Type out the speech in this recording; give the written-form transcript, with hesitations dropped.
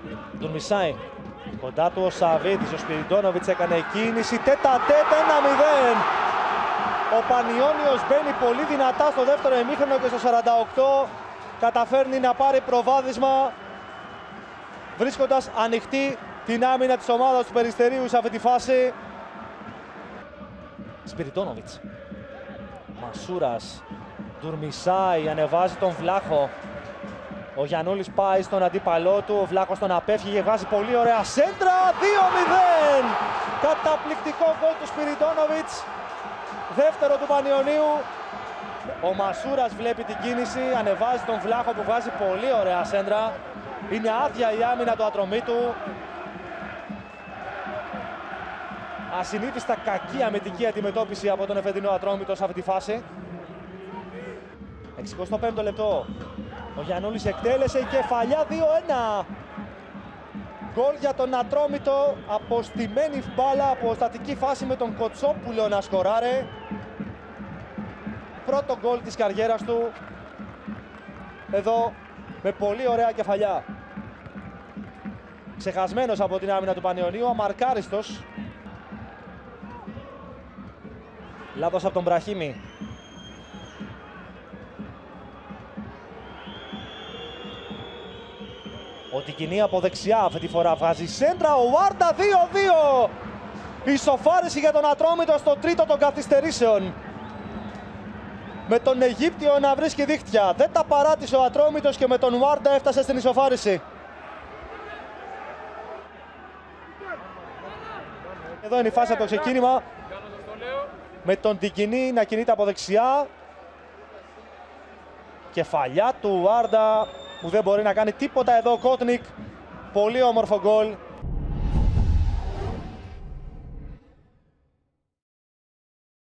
Ντουρμισάη. Κοντά του ο Σαββίδης, ο Σπυριτόνοβιτς έκανε κίνηση. Τέτα-τέτ, 1-0. Ο Πανιώνιος μπαίνει πολύ δυνατά στο δεύτερο ημίχρονο και στο 48 καταφέρνει να πάρει προβάδισμα, βρίσκοντας ανοιχτή την άμυνα της ομάδας του Περιστερίου σε αυτή τη φάση. Σπυριτόνοβιτς. Μασούρας. Ντουρμισάη ανεβάζει τον Βλάχο. Ο Γιαννούλης πάει στον αντίπαλό του, ο Βλάχος τον απέφυγε, βγάζει πολύ ωραία σέντρα, 2-0! Καταπληκτικό γκολ του Σπυριτόνοβιτς, δεύτερο του Πανιωνίου. Ο Μασούρας βλέπει την κίνηση, ανεβάζει τον Βλάχο που βγάζει πολύ ωραία σέντρα. Είναι άδεια η άμυνα του Ατρομήτου. Ασυνήθιστα κακή αμυντική αντιμετώπιση από τον εφετινό Ατρόμητο σε αυτή τη φάση. 65ο λεπτό. Ο Γιαννούλης εκτέλεσε, η κεφαλιά 2-1. Γκολ για τον Ατρόμητο, αποστημένη μπάλα από στατική φάση με τον Κοτσόπουλο να σκοράρε. Πρώτο γκολ της καριέρας του, εδώ με πολύ ωραία κεφαλιά. Ξεχασμένος από την άμυνα του Πανιωνίου, αμαρκάριστος. Λάθος από τον Μπραχίμη. Ο Τικινή από δεξιά αυτή τη φορά βγάζει σέντρα, ο Βάρντα 2-2. Ισοφάριση για τον Ατρόμητο στο τρίτο των καθυστερήσεων. Με τον Αιγύπτιο να βρίσκει δίχτυα. Δεν τα παράτησε ο Ατρόμητος και με τον Βάρντα έφτασε στην ισοφάριση. Εδώ είναι η φάση από το ξεκίνημα. Με τον Τικινή να κινείται από δεξιά. Κεφαλιά του Βάρντα που δεν μπορεί να κάνει τίποτα εδώ ο Κότνικ. Πολύ όμορφο γκολ.